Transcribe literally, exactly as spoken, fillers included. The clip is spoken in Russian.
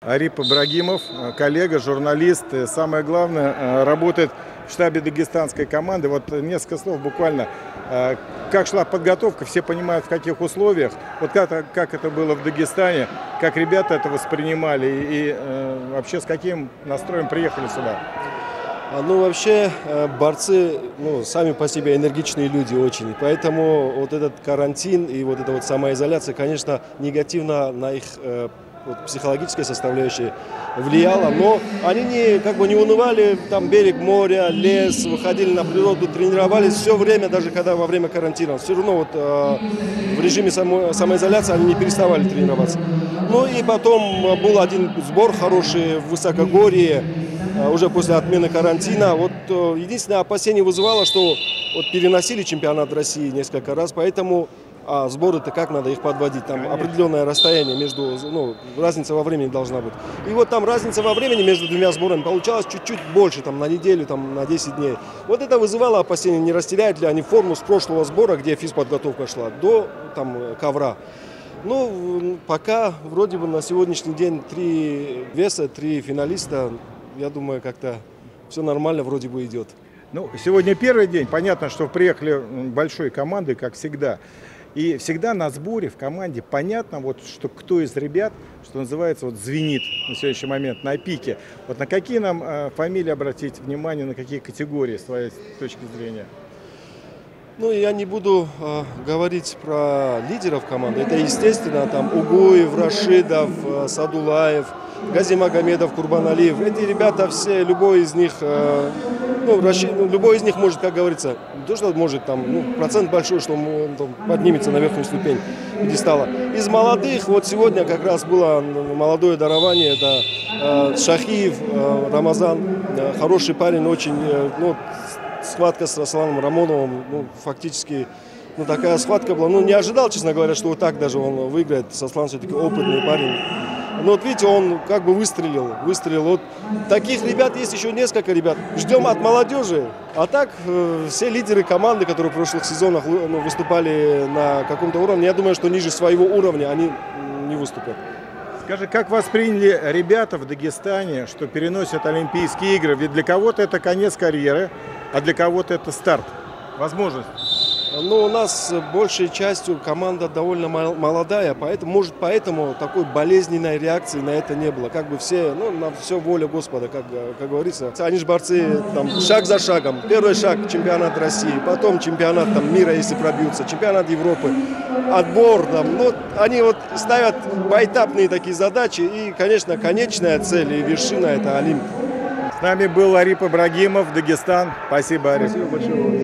Ариф Ибрагимов, коллега, журналист, и самое главное, работает в штабе дагестанской команды. Вот несколько слов буквально. Как шла подготовка, все понимают, в каких условиях. Вот как, как это было в Дагестане, как ребята это воспринимали и э, вообще с каким настроем приехали сюда? Ну, вообще, борцы, ну, сами по себе энергичные люди очень. Поэтому вот этот карантин и вот эта вот самоизоляция, конечно, негативно на их э, вот, психологической составляющей влияла. Но они не, как бы не унывали, там берег моря, лес, выходили на природу, тренировались все время, даже когда во время карантина. Все равно вот э, в режиме само, самоизоляции они не переставали тренироваться. Ну и потом был один сбор хороший в высокогорье, уже после отмены карантина. Вот единственное опасение вызывало, что вот переносили чемпионат России несколько раз, поэтому а сборы-то как надо их подводить? Там определенное расстояние между, ну, разница во времени должна быть. И вот там разница во времени между двумя сборами получалась чуть-чуть больше, там на неделю, там на десять дней. Вот это вызывало опасение, не растеряют ли они форму с прошлого сбора, где физподготовка шла, до там ковра. Ну, пока вроде бы на сегодняшний день три веса, три финалиста. Я думаю, как-то все нормально вроде бы идет. Ну, сегодня первый день. Понятно, что приехали большой командой, как всегда. И всегда на сборе в команде понятно, вот, что кто из ребят, что называется, вот, звенит на сегодняшний момент на пике. Вот на какие нам э, фамилии обратить внимание, на какие категории, с твоей точки зрения? Ну, я не буду э, говорить про лидеров команды. Это, естественно, там Угуев, Рашидов, э, Садулаев, Газимагомедов, Курбаналиев. Эти ребята все, любой из них, э, ну, Рашид, любой из них может, как говорится, не то, что может, там, ну, процент большой, что он там, поднимется на верхнюю ступень пьедестала. Из молодых, вот сегодня как раз было молодое дарование, это э, Шахиев, э, Рамазан, э, хороший парень, очень, э, ну, схватка с Расуланом Рамоновым, ну, фактически, ну, такая схватка была. Ну, не ожидал, честно говоря, что вот так даже он выиграет. Сослан все-таки опытный парень. Но вот видите, он как бы выстрелил, выстрелил. Вот таких ребят есть еще несколько ребят. Ждем от молодежи. А так, э, все лидеры команды, которые в прошлых сезонах ну, выступали на каком-то уровне, я думаю, что ниже своего уровня они не выступят. Скажи, как восприняли ребята в Дагестане, что переносят Олимпийские игры? Ведь для кого-то это конец карьеры, а для кого-то это старт, возможность. Ну, у нас большей частью команда довольно молодая, поэтому, может, поэтому такой болезненной реакции на это не было. Как бы все, ну, на все воля Господа, как, как говорится. Они же борцы там, шаг за шагом. Первый шаг – чемпионат России, потом чемпионат там, мира, если пробьются, чемпионат Европы, отбор. Там, ну, они вот ставят поэтапные такие задачи, и, конечно, конечная цель и вершина – это Олимп. С нами был Ариф Ибрагимов, Дагестан. Спасибо, Ариф. Спасибо большое.